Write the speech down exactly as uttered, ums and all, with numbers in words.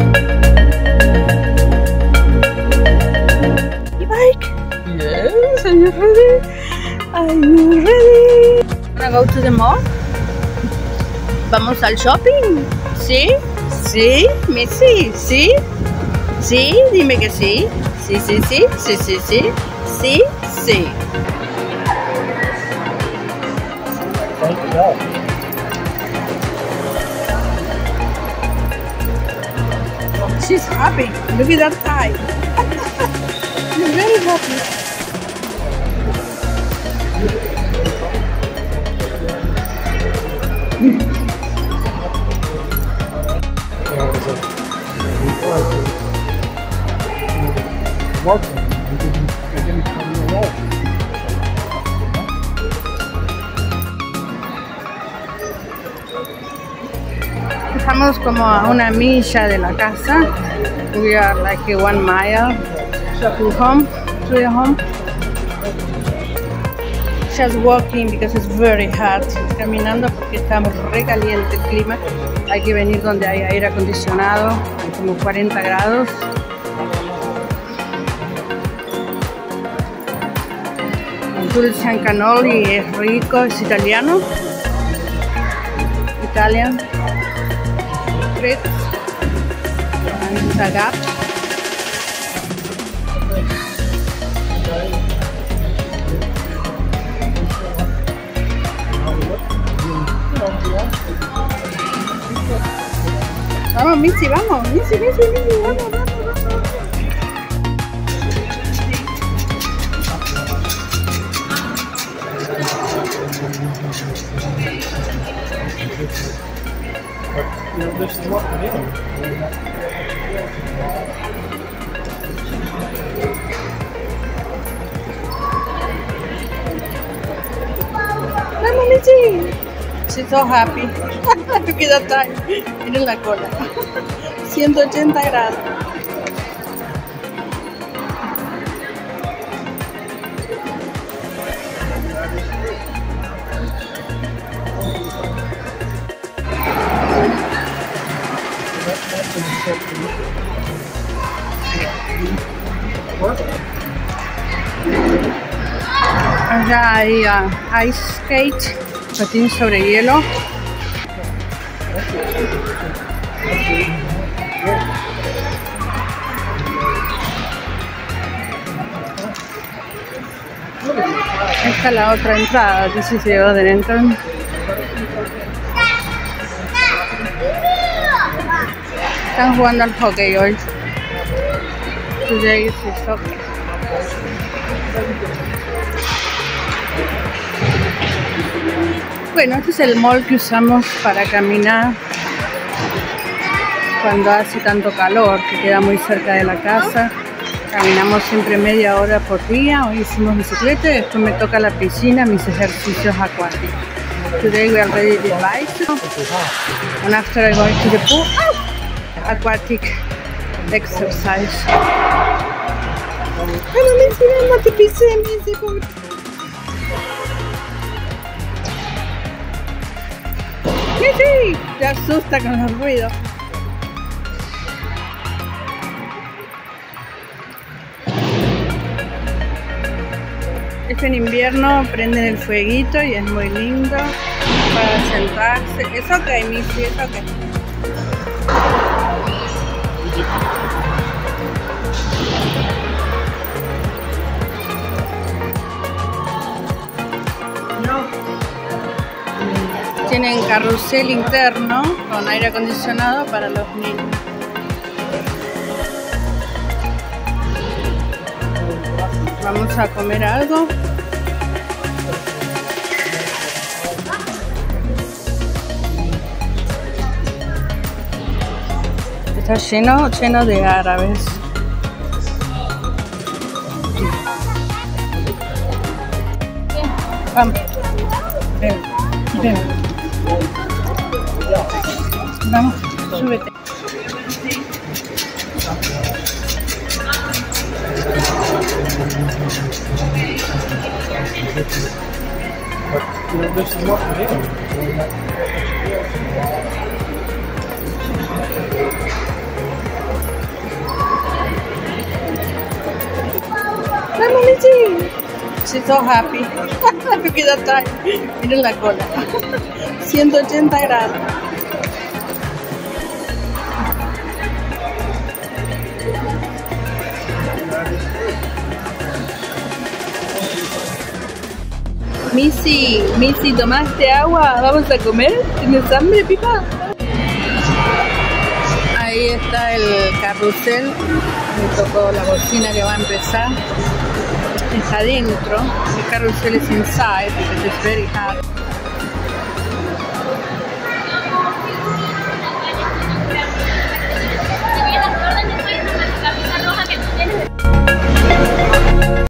Yes, are you ready? Are you ready? Wanna go to the mall? Vamos al shopping. ¿Sí? ¿Sí? ¿Missy? ¿Sí? ¿Sí? Dime que sí. Sí, sí, sí. Sí, sí, sí. Sí, sí. She's happy. Look at that tie. She's very happy. Estamos como a una milla de la casa. We are like a one mile to home, to the home. Just walking because it's very hot. Caminando porque está re caliente el clima. Hay que venir donde hay aire acondicionado, hay como cuarenta grados. Dulce and cannoli es rico, es italiano. Italian. Fritz. And Zagap. Vamos, Missy, vamos, Missy, Missy, Missy, vamos, vamos, vamos. Vamos, Missy. She's so happy. Look at that time. Miren la cola. ciento ochenta grados. Allá hay uh, ice skate, patín sobre hielo. Esta es la otra entrada. This is the other entrance. Están jugando al hockey hoy. Today is hockey. Bueno, este es el mall que usamos para caminar cuando hace tanto calor, que queda muy cerca de la casa. Caminamos siempre media hora por día. Hoy hicimos bicicleta y después me toca la piscina, mis ejercicios acuáticos. Today we are ready to bicycle, and after I go to the pool, oh, aquatic exercise. Ay, no me enseñan, no te pisé, Missy, pobre. Missy, te asusta con los ruidos. Es en invierno, prenden el fueguito y es muy lindo para sentarse. Es ok, Missy, es ok. Tienen carrusel interno con aire acondicionado para los niños. Vamos a comer algo. Está lleno, lleno de árabes. Vamos. Ven, ven. Vamos, súbete. She's so happy. Look at that time. Miren la cola. ciento ochenta grados. Missy, Missy, ¿tomaste agua? ¿Vamos a comer? ¿Tienes hambre, Pipa? Ahí está el carrusel. Me tocó la bocina que va a empezar. Está adentro. El carrusel es inside because it's very hot.